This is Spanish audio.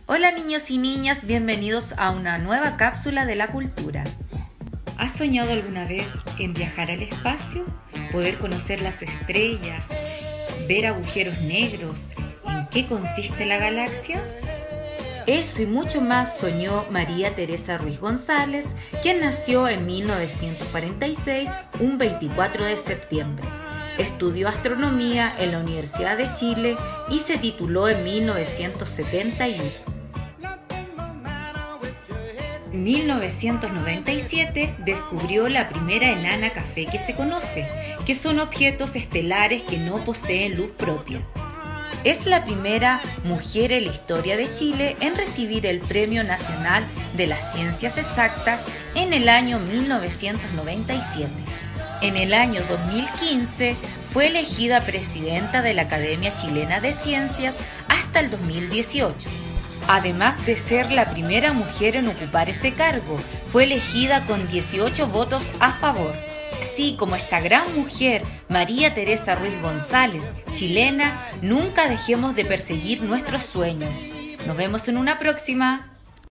Hola niños y niñas, bienvenidos a una nueva cápsula de la cultura. ¿Has soñado alguna vez en viajar al espacio? ¿Poder conocer las estrellas? ¿Ver agujeros negros? ¿En qué consiste la galaxia? Eso y mucho más soñó María Teresa Ruiz González, quien nació en 1946, un 24 de septiembre. Estudió astronomía en la Universidad de Chile y se tituló en 1971. En 1997 descubrió la primera enana café que se conoce, que son objetos estelares que no poseen luz propia. Es la primera mujer en la historia de Chile en recibir el Premio Nacional de las Ciencias Exactas en el año 1997. En el año 2015 fue elegida presidenta de la Academia Chilena de Ciencias hasta el 2018. Además de ser la primera mujer en ocupar ese cargo, fue elegida con 18 votos a favor. Así como esta gran mujer, María Teresa Ruiz González, chilena, nunca dejemos de perseguir nuestros sueños. Nos vemos en una próxima.